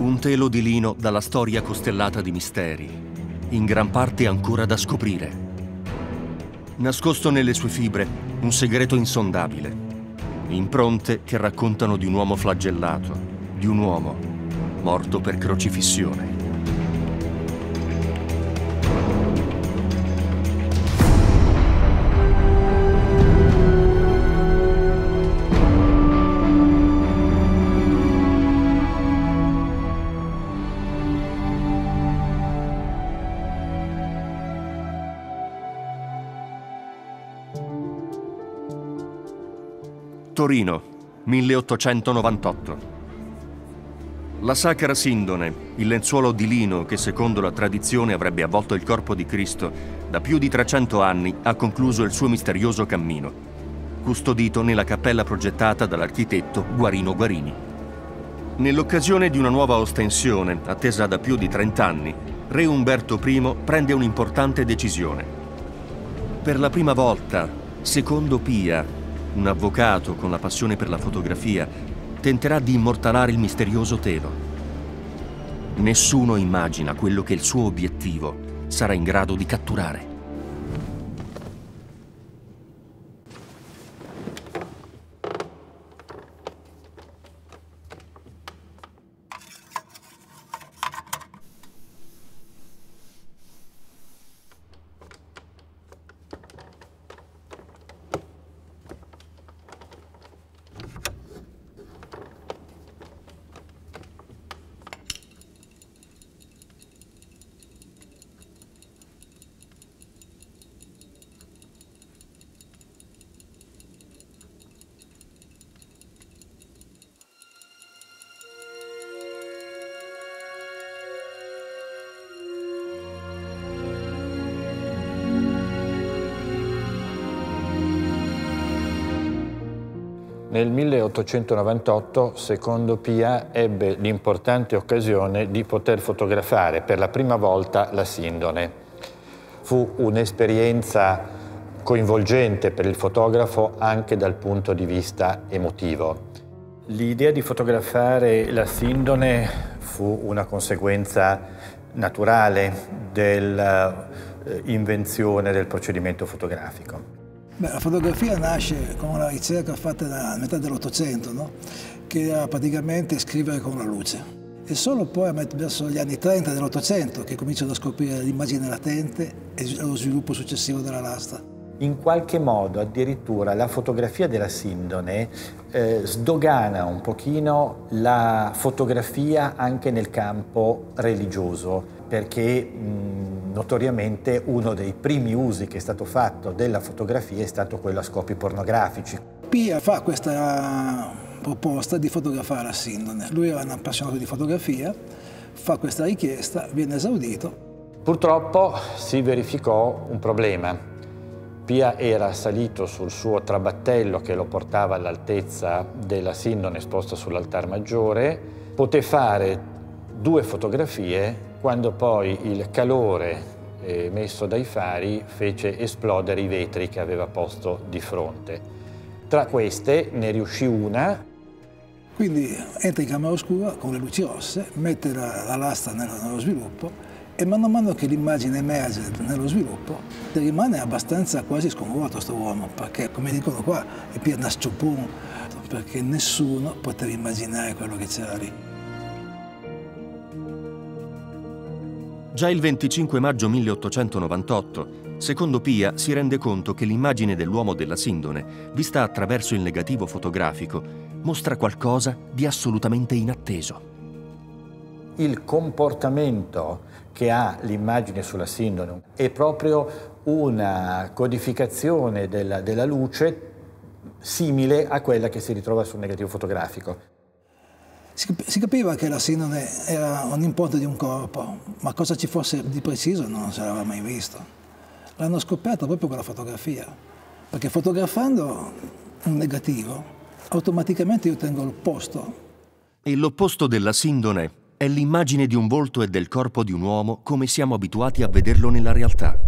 Un telo di lino dalla storia costellata di misteri, in gran parte ancora da scoprire. Nascosto nelle sue fibre un segreto insondabile, impronte che raccontano di un uomo flagellato, di un uomo morto per crocifissione. Torino, 1898. La Sacra Sindone, il lenzuolo di lino che secondo la tradizione avrebbe avvolto il corpo di Cristo, da più di 300 anni ha concluso il suo misterioso cammino, custodito nella cappella progettata dall'architetto Guarino Guarini. Nell'occasione di una nuova ostensione, attesa da più di 30 anni, Re Umberto I prende un'importante decisione. Per la prima volta, secondo Pia, un avvocato con la passione per la fotografia, tenterà di immortalare il misterioso telo. Nessuno immagina quello che il suo obiettivo sarà in grado di catturare. Nel 1898, secondo Pia, ebbe l'importante occasione di poter fotografare per la prima volta la Sindone. Fu un'esperienza coinvolgente per il fotografo anche dal punto di vista emotivo. L'idea di fotografare la Sindone fu una conseguenza naturale dell'invenzione del procedimento fotografico. La fotografia nasce con una ricerca fatta a metà dell'Ottocento, no? Che era praticamente scrivere con la luce. E solo poi verso gli anni 30 dell'Ottocento che cominciano a scoprire l'immagine latente e lo sviluppo successivo della lastra. In qualche modo addirittura la fotografia della Sindone sdogana un pochino la fotografia anche nel campo religioso, perché notoriamente uno dei primi usi che è stato fatto della fotografia è stato quello a scopi pornografici. Pia fa questa proposta di fotografare la Sindone. Lui era un appassionato di fotografia, fa questa richiesta, viene esaudito. Purtroppo si verificò un problema. Pia era salito sul suo trabattello che lo portava all'altezza della Sindone esposta sull'altar maggiore, poté fare 2 fotografie quando poi il calore emesso dai fari fece esplodere i vetri che aveva posto di fronte. Tra queste ne riuscì una. Quindi entra in camera oscura con le luci rosse, mette la lastra nello sviluppo e man mano che l'immagine emerge nello sviluppo rimane abbastanza quasi sconvolto sto uomo, perché come dicono qua è Pia nasciupun, perché nessuno poteva immaginare quello che c'era lì. Già il 25 maggio 1898, secondo Pia, si rende conto che l'immagine dell'uomo della Sindone, vista attraverso il negativo fotografico, mostra qualcosa di assolutamente inatteso. Il comportamento che ha l'immagine sulla Sindone è proprio una codificazione della luce simile a quella che si ritrova sul negativo fotografico. Si capiva che la Sindone era un'impronta di un corpo, ma cosa ci fosse di preciso non si aveva mai visto. L'hanno scoperto proprio con la fotografia, perché fotografando un negativo, automaticamente io ottengo l'opposto. E l'opposto della Sindone è l'immagine di un volto e del corpo di un uomo come siamo abituati a vederlo nella realtà.